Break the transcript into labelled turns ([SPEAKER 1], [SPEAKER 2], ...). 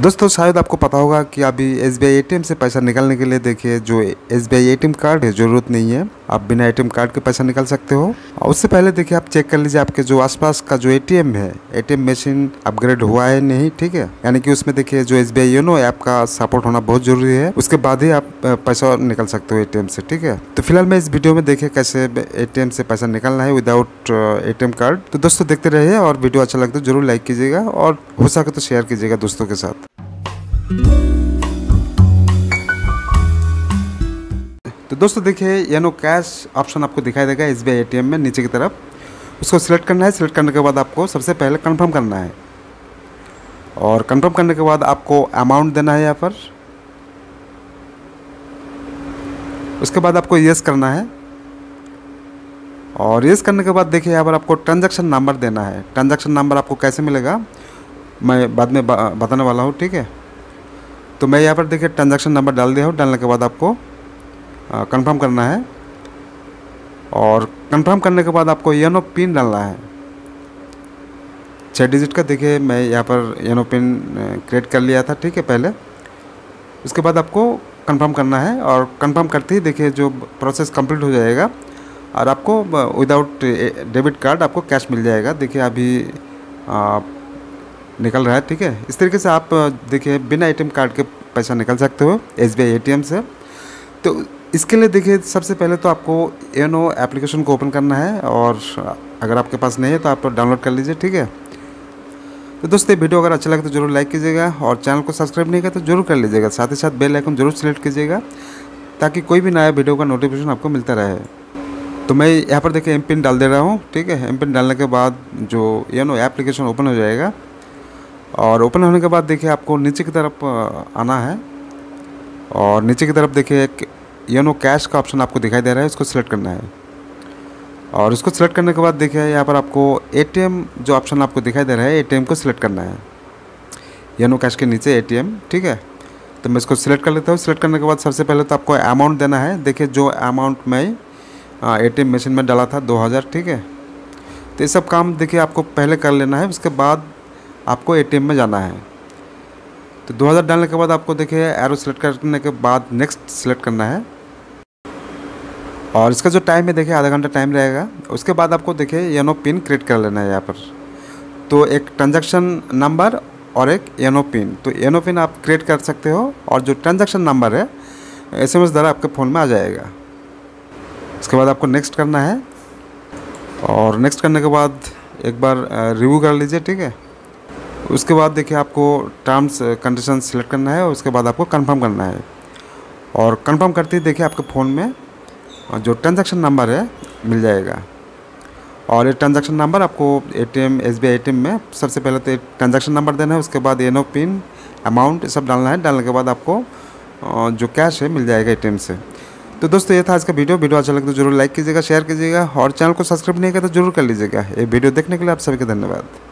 [SPEAKER 1] दोस्तों शायद आपको पता होगा कि अभी SBI ATM से पैसा निकालने के लिए देखिए जो SBI ATM कार्ड है ज़रूरत नहीं है, आप बिना ATM कार्ड के पैसा निकाल सकते हो। और उससे पहले देखिए आप चेक कर लीजिए आपके जो आसपास का जो ATM है, ATM मशीन अपग्रेड हुआ है नहीं, ठीक है। यानी कि उसमें देखिए जो SBI योनो ऐप का सपोर्ट होना बहुत जरूरी है, उसके बाद ही आप पैसा निकाल सकते हो ATM से, ठीक है। तो फिलहाल मैं इस वीडियो में देखिए कैसे ATM से पैसा निकालना है विदाउट ATM कार्ड। तो दोस्तों देखते रहिए और वीडियो अच्छा लगता है जरूर लाइक कीजिएगा और हो सके तो शेयर कीजिएगा दोस्तों के साथ। तो दोस्तों देखिए योनो कैश ऑप्शन आपको दिखाई देगा SBI ATM में नीचे की तरफ, उसको सिलेक्ट करना है। सिलेक्ट करने के बाद आपको सबसे पहले कंफर्म करना है और कंफर्म करने के बाद आपको अमाउंट देना है यहाँ पर। उसके बाद आपको यस करना है और यस करने के बाद देखिए यहाँ पर आपको ट्रांजैक्शन नंबर देना है। ट्रांजैक्शन नंबर आपको कैसे मिलेगा मैं बाद में बताने वाला हूँ, ठीक है। तो मैं यहाँ पर देखिए ट्रांजैक्शन नंबर डाल दिया हूँ। डालने के बाद आपको कंफर्म करना है और कंफर्म करने के बाद आपको योनो पिन डालना है 6 डिजिट का। देखिए मैं यहाँ पर योनो पिन क्रिएट कर लिया था, ठीक है, पहले। उसके बाद आपको कंफर्म करना है और कंफर्म करते ही देखिए जो प्रोसेस कंप्लीट हो जाएगा और आपको विदाउट डेबिट कार्ड आपको कैश मिल जाएगा। देखिए अभी निकल रहा है, ठीक है। इस तरीके से आप देखिए बिना ATM कार्ड के पैसा निकल सकते हो SBI ATM से। तो इसके लिए देखिए सबसे पहले तो आपको योनो एप्लीकेशन को ओपन करना है और अगर आपके पास नहीं है तो आप डाउनलोड कर लीजिए, ठीक है। तो दोस्तों वीडियो अगर अच्छा लगे तो जरूर लाइक कीजिएगा और चैनल को सब्सक्राइब नहीं किया तो जरूर कर लीजिएगा। साथ ही साथ बेल आइकन जरूर सेलेक्ट कीजिएगा ताकि कोई भी नया वीडियो का नोटिफिकेशन आपको मिलता रहे। तो मैं यहाँ पर देखिए एम पिन डाल दे रहा हूँ, ठीक है। एम पिन डालने के बाद जो योनो एप्लीकेशन ओपन हो जाएगा और ओपन होने के बाद देखिए आपको नीचे की तरफ आना है और नीचे की तरफ देखिए एक योनो कैश का ऑप्शन आपको दिखाई दे रहा है, उसको सिलेक्ट करना है। और उसको सिलेक्ट करने के बाद देखिए यहाँ पर आपको ATM जो ऑप्शन आपको दिखाई दे रहा है ATM को सिलेक्ट करना है, योनो कैश के नीचे ATM, ठीक है। तो मैं इसको सिलेक्ट कर लेता हूँ। सिलेक्ट करने के बाद सबसे पहले तो आपको अमाउंट देना है। देखिए जो अमाउंट मैं ATM मशीन में डाला था 2000, ठीक है। तो ये सब काम देखिए आपको पहले कर लेना है, उसके बाद आपको ATM में जाना है। तो 2000 डालने के बाद आपको देखिए एरो सेलेक्ट करने के बाद नेक्स्ट सेलेक्ट करना है और इसका जो टाइम है देखिए आधा घंटा टाइम रहेगा। उसके बाद आपको देखिए योनो पिन क्रिएट कर लेना है यहाँ पर। तो एक ट्रांजैक्शन नंबर और एक योनो पिन, तो योनो पिन आप क्रिएट कर सकते हो और जो ट्रांजैक्शन नंबर है SMS द्वारा आपके फ़ोन में आ जाएगा। उसके बाद आपको नेक्स्ट करना है और नेक्स्ट करने के बाद एक बार रिव्यू कर लीजिए, ठीक है। उसके बाद देखिए आपको टर्म्स कंडीशंस सेलेक्ट करना है और उसके बाद आपको कंफर्म करना है और कंफर्म करते ही देखिए आपके फ़ोन में जो ट्रांजैक्शन नंबर है मिल जाएगा। और ये ट्रांजैक्शन नंबर आपको SBI ATM में सबसे पहले तो ट्रांजैक्शन नंबर देना है, उसके बाद योनो पिन, अमाउंट सब डालना है। डालने के बाद आपको जो कैश है मिल जाएगा ATM से। तो दोस्तों ये था आज का वीडियो अच्छा लगे तो जरूर लाइक कीजिएगा, शेयर कीजिएगा और चैनल को सब्सक्राइब नहीं किया तो जरूर कर लीजिएगा। ये वीडियो देखने के लिए आप सभी का धन्यवाद।